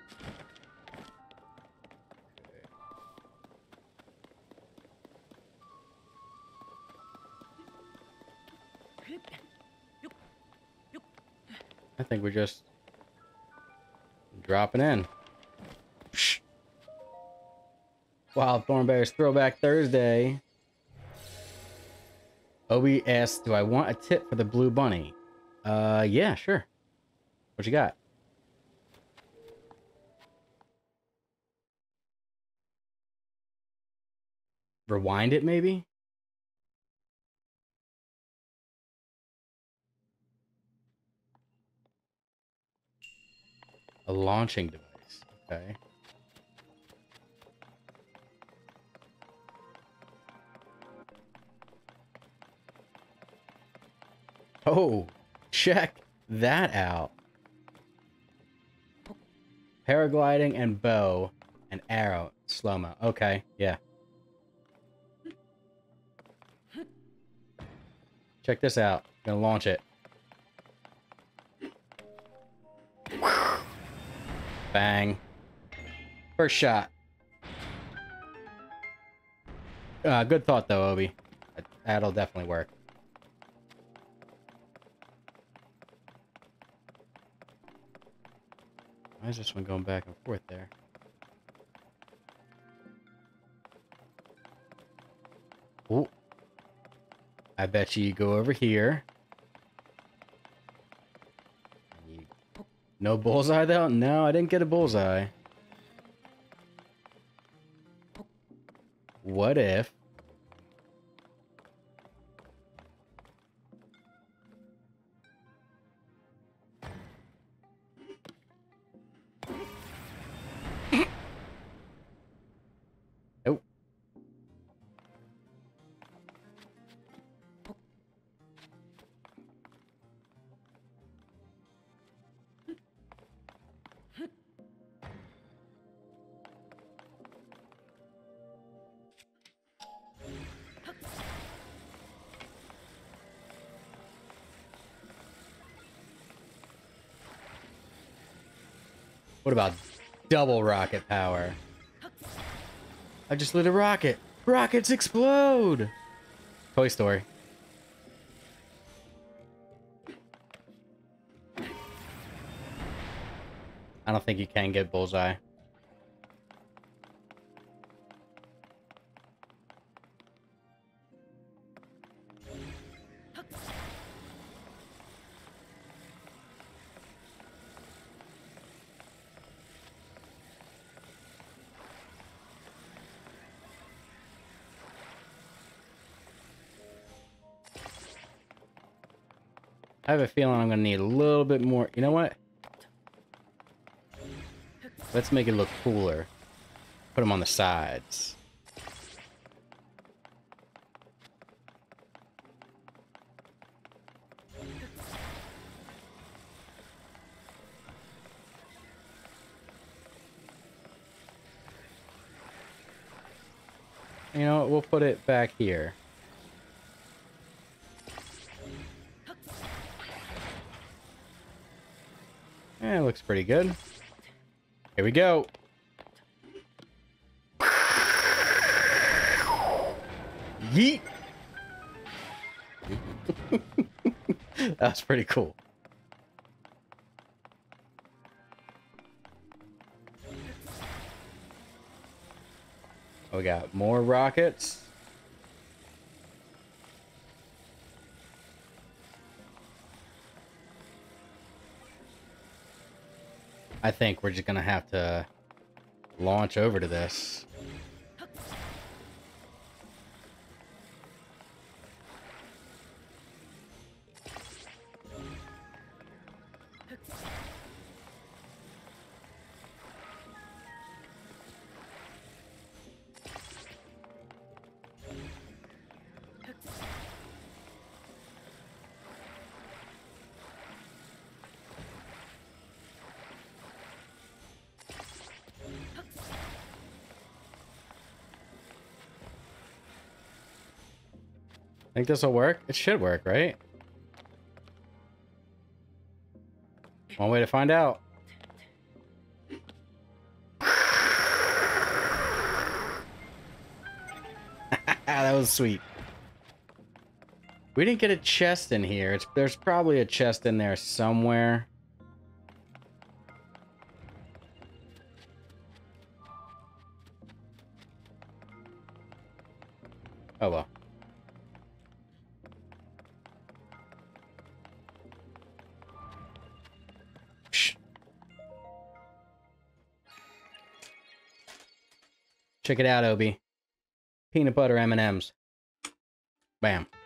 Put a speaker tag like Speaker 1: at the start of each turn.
Speaker 1: I think we're just dropping in. Wild Thornberry's Throwback Thursday. Obi asks, do I want a tip for the blue bunny? Yeah, sure. What you got? Rewind it, maybe? A launching device. Okay. Oh, check that out. Paragliding and bow and arrow slow-mo. Okay, yeah. Check this out. I'm gonna launch it. Bang. First shot. Good thought though, Obi. That'll definitely work. Why is this one going back and forth there? Ooh. I bet you go over here. No bullseye though? No, I didn't get a bullseye. What if... Oh. What about double rocket power? I just lit a rocket. Rockets explode! Toy Story. I don't think you can get bullseye. I have a feeling I'm gonna need a little bit more. You know what? Let's make it look cooler. Put them on the sides. You know what? We'll put it back here. Yeah, it looks pretty good. Here we go. Yeet! That's pretty cool. We got more rockets. I think we're just gonna have to launch over to this. Think this will work? It should work, right? One way to find out. That was sweet. We didn't get a chest in here. There's probably a chest in there somewhere. Oh well. Shh. Check it out, Obi. Peanut butter M&Ms. Bam.